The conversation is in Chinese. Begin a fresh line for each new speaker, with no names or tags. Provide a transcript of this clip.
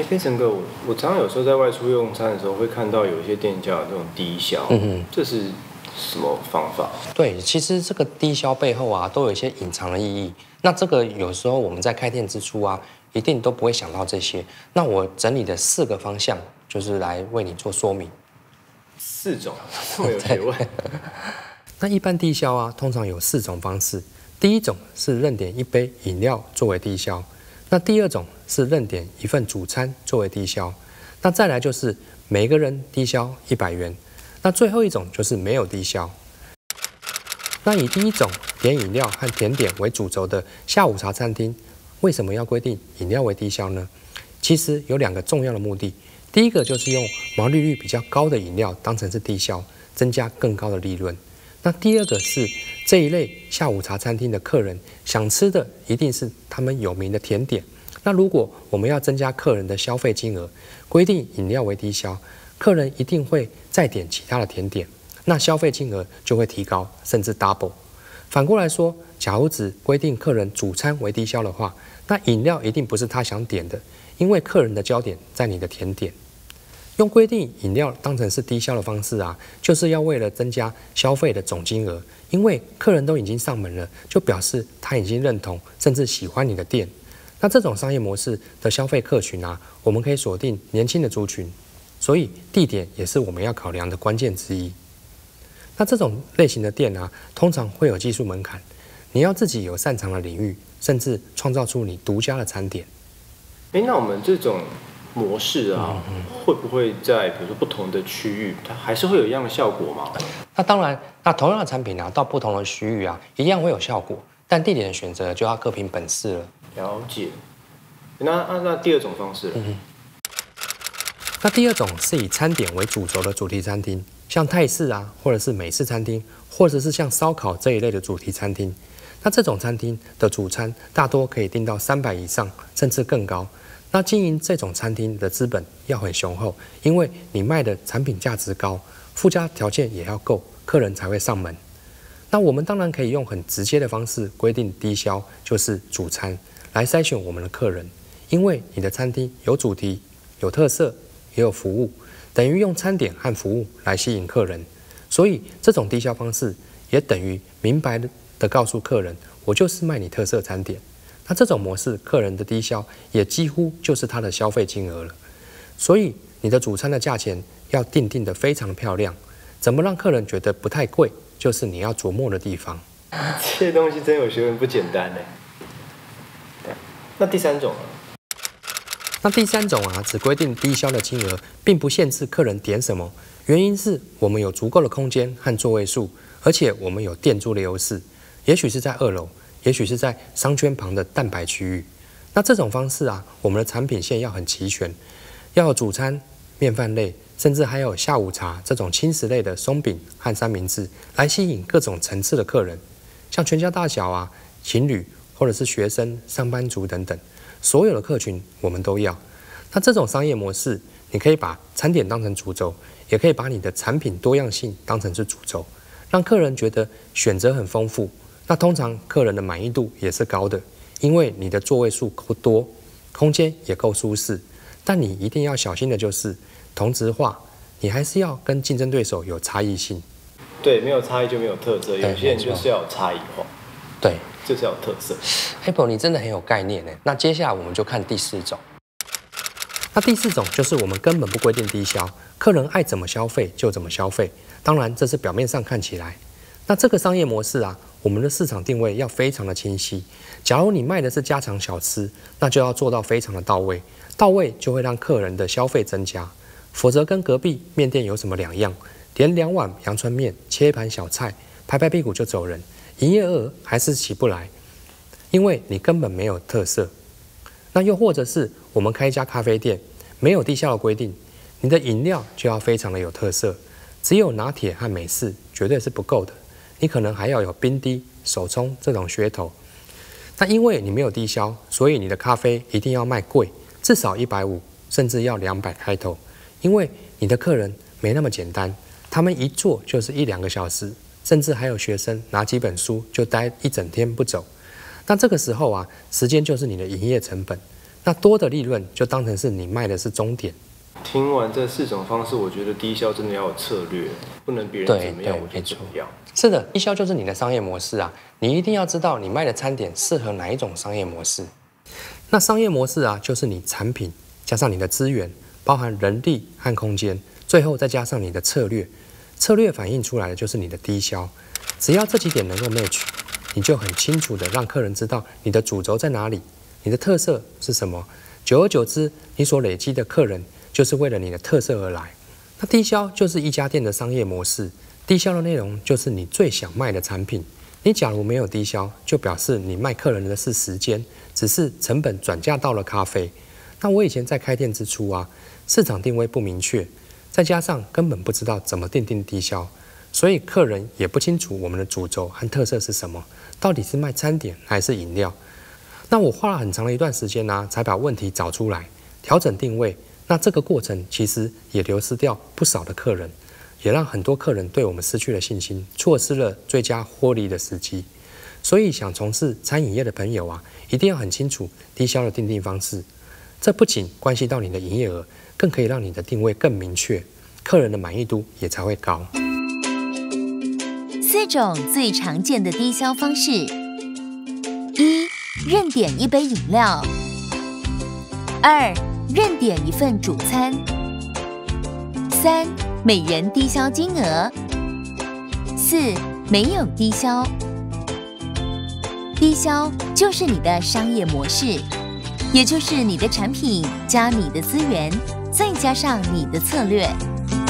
变成哥，我常常有时候在外出用餐的时候，会看到有一些店家有这种低消，这是什么方法？
对，其实这个低消背后啊，都有一些隐藏的意义。那这个有时候我们在开店之初啊，一定都不会想到这些。那我整理的4个方向，就是来为你做说明。
4种，这么有学问。
那一般低消啊，通常有4种方式。第一种是认点1杯饮料作为低消，那第2种是认点1份主餐作为低消，那再来就是每个人低消100元，那最后一种就是没有低消。那以第一种点饮料和甜点为主轴的下午茶餐厅，为什么要规定饮料为低消呢？其实有2个重要的目的。第一个就是用毛利率比较高的饮料当成是低消，增加更高的利润。那第2个是这一类下午茶餐厅的客人想吃的一定是他们有名的甜点。那如果我们要增加客人的消费金额，规定饮料为低消，客人一定会再点其他的甜点，那消费金额就会提高，甚至 double。反过来说，假如只规定客人主餐为低消的话，那饮料一定不是他想点的，因为客人的焦点在你的甜点。用规定饮料当成是低消的方式啊，就是要为了增加消费的总金额，因为客人都已经上门了，就表示他已经认同甚至喜欢你的店。那这种商业模式的消费客群啊，我们可以锁定年轻的族群，所以地点也是我们要考量的关键之一。那这种类型的店啊，通常会有技术门槛，你要自己有擅长的领域，甚至创造出你独家的餐点。
那我们这种模式啊，会不会在比如说不同的区域，它还是会有一样的效果吗？
那当然，那同样的产品啊，到不同的区域啊，一样会有效果，但地点的选择就要各凭本事了。
了解。那第2种方式，
那第2种是以餐点为主轴的主题餐厅，像泰式啊，或者是美式餐厅，或者是像烧烤这一类的主题餐厅。那这种餐厅的主餐大多可以订到300以上，甚至更高。那经营这种餐厅的资本要很雄厚，因为你卖的产品价值高，附加条件也要够，客人才会上门。那我们当然可以用很直接的方式规定低消，就是主餐，来筛选我们的客人。因为你的餐厅有主题、有特色，也有服务，等于用餐点和服务来吸引客人。所以这种低消方式也等于明白的告诉客人，我就是卖你特色餐点。那这种模式，客人的低消也几乎就是他的消费金额了。所以你的主餐的价钱要定得非常的漂亮，怎么让客人觉得不太贵，就是你要琢磨的地方。
这些东西真有学问，不简单呢。那第3种呢？
那第3种啊，只规定低消的金额，并不限制客人点什么。原因是我们有足够的空间和座位数，而且我们有店租的优势，也许是在2楼。也许是在商圈旁的蛋白区域。那这种方式啊，我们的产品线要很齐全，要有主餐、面饭类，甚至还有下午茶这种轻食类的松饼和三明治，来吸引各种层次的客人，像全家大小啊、情侣或者是学生、上班族等等，所有的客群我们都要。那这种商业模式，你可以把餐点当成主轴，也可以把你的产品多样性当成是主轴，让客人觉得选择很丰富。那通常客人的满意度也是高的，因为你的座位数够多，空间也够舒适。但你一定要小心的就是同质化，你还是要跟竞争对手有差异性。
对，没有差异就没有特色，有些人就是要有差异化。
对，
就是要有特色。
Apple， 你真的很有概念呢。那接下来我们就看第4种。那第4种就是我们根本不规定低消，客人爱怎么消费就怎么消费。当然，这是表面上看起来。那这个商业模式啊，我们的市场定位要非常的清晰。假如你卖的是家常小吃，那就要做到非常的到位，到位就会让客人的消费增加。否则跟隔壁面店有什么两样？点2碗阳春面，切一盘小菜，拍拍屁股就走人，营业额还是起不来，因为你根本没有特色。那又或者是我们开一家咖啡店，没有低消的规定，你的饮料就要非常的有特色，只有拿铁和美式绝对是不够的。你可能还要有冰滴、手冲这种噱头。那因为你没有低消，所以你的咖啡一定要卖贵，至少150，甚至要200开头。因为你的客人没那么简单，他们一坐就是1-2个小时，甚至还有学生拿几本书就待一整天不走。那这个时候啊，时间就是你的营业成本。 那多的利润就当成是你卖的是终点。
听完这4种方式，我觉得低消真的要有策略，不能别人怎么样我就怎么样。
是的，低消就是你的商业模式啊，你一定要知道你卖的餐点适合哪一种商业模式。那商业模式啊，就是你产品加上你的资源，包含人力和空间，最后再加上你的策略。策略反映出来的就是你的低消。只要这几点能够 match， 你就很清楚的让客人知道你的主轴在哪里，你的特色是什么。久而久之，你所累积的客人就是为了你的特色而来。那低消就是一家店的商业模式，低消的内容就是你最想卖的产品。你假如没有低消，就表示你卖客人的是时间，只是成本转嫁到了咖啡。那我以前在开店之初啊，市场定位不明确，再加上根本不知道怎么定低消，所以客人也不清楚我们的主轴和特色是什么，到底是卖餐点还是饮料。那我花了很长的一段时间才把问题找出来，调整定位。那这个过程其实也流失掉不少的客人，也让很多客人对我们失去了信心，错失了最佳获利的时机。所以想从事餐饮业的朋友啊，一定要很清楚低消的定方式。这不仅关系到你的营业额，更可以让你的定位更明确，客人的满意度也才会高。
4种最常见的低消方式： 1. 认点一杯饮料； 2. 认点一份主餐； 3. 每人低消金额； 4. 没有低消。低消就是你的商业模式，也就是你的产品加你的资源，再加上你的策略。